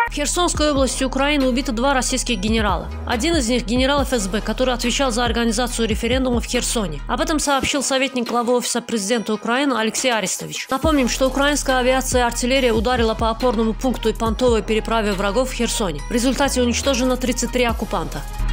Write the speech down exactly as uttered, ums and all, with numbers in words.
В Херсонской области Украины убито два российских генерала. Один из них – генерал эф эс бэ, который отвечал за организацию референдума в Херсоне. Об этом сообщил советник главы Офиса президента Украины Алексей Арестович. Напомним, что украинская авиация и артиллерия ударила по опорному пункту и понтовой переправе врагов в Херсоне. В результате уничтожено тридцать три оккупанта.